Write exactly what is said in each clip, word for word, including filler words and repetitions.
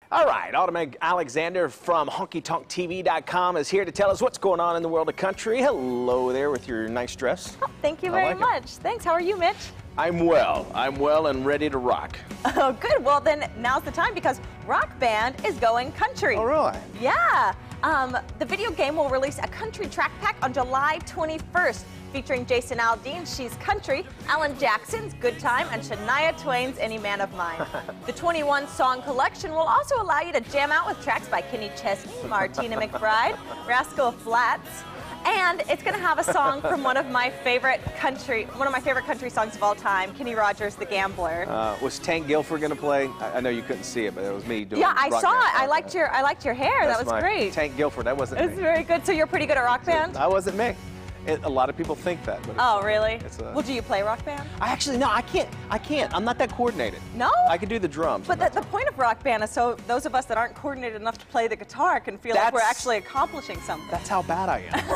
All right, Autumn Alexander from honky tonk T V dot com is here to tell us what's going on in the world of country. Hello there with your nice dress. Oh, thank you very like much. It. Thanks. How are you, Mitch? I'm well. I'm well and ready to rock. Oh, good. Well, then now's the time because Rock Band is going country. Oh, really? Yeah. Um, the video game will release a country track pack on July twenty-first. Featuring Jason Aldean, She's Country, Alan Jackson's Good Time, and Shania Twain's Any Man of Mine. The twenty-one song collection will also allow you to jam out with tracks by Kenny Chesney, Martina McBride, Rascal Flatts, and it's going to have a song from one of my favorite country, one of my favorite country songs of all time, Kenny Rogers' The Gambler. Uh, was Tank Gilford going to play? I, I know you couldn't see it, but it was me doing. Yeah, I rock saw band. it. I liked your, I liked your hair. That's that was my great. Tank Gilford. That wasn't. It was me. very good. So you're pretty good at Rock Band? That wasn't me. It, a lot of people think that. But it's, oh, really? It's a, well, do you play Rock Band? I actually, no, I can't. I can't. I'm not that coordinated. No? I can do the drums. But the, the point of Rock Band is so those of us that aren't coordinated enough to play the guitar can feel That's, like we're actually accomplishing something. That's how bad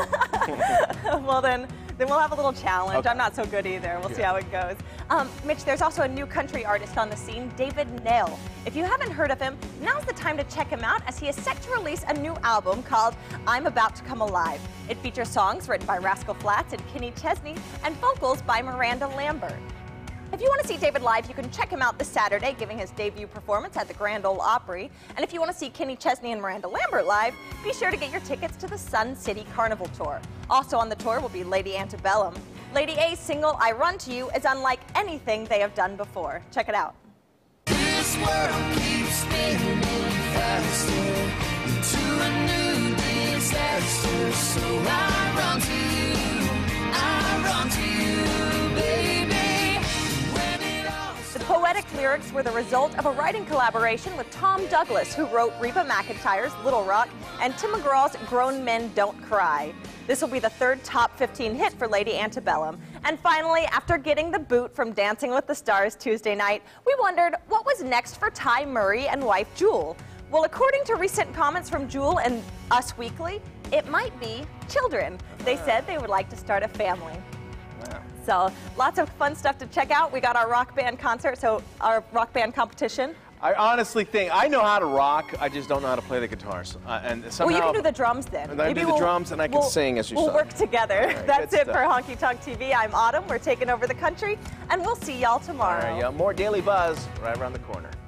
I am. Well, then, then we'll have a little challenge. Okay. I'm not so good either. We'll yeah. see how it goes. Um, Mitch, there's also a new country artist on the scene, David Nail. If you haven't heard of him, now's the time to check him out as he is set to release a new album called I'm About to Come Alive. It features songs written by Rascal Flatts and Kenny Chesney and vocals by Miranda Lambert. If you want to see David live, you can check him out this Saturday, giving his debut performance at the Grand Ole Opry. And if you want to see Kenny Chesney and Miranda Lambert live, be sure to get your tickets to the Sun City Carnival Tour. Also on the tour will be Lady Antebellum. Lady A's single, I Run to You, is unlike anything they have done before. Check it out. This world keeps spinning faster into a new disaster. So I run to you, I run to you, baby. When it all The poetic lyrics were the result of a writing collaboration with Tom Douglas, who wrote Reba McEntire's Little Rock and Tim McGraw's Grown Men Don't Cry. This will be the third top fifteen hit for Lady Antebellum. And finally, after getting the boot from Dancing with the Stars Tuesday night, we wondered what was next for Ty Murray and wife Jewel. Well, according to recent comments from Jewel and Us Weekly, it might be children. They said they would like to start a family. Wow. So lots of fun stuff to check out. We got our Rock Band concert, so our Rock Band competition. I honestly think I know how to rock. I just don't know how to play the guitars. Uh, and somehow, Well, you can do the drums then. And I do the drums and I can we'll, sing as you We'll saw. work together. Right, That's good it stuff. for Honky Tonk T V. I'm Autumn. We're taking over the country, and we'll see y'all All tomorrow. right, yeah, more Daily Buzz right around the corner.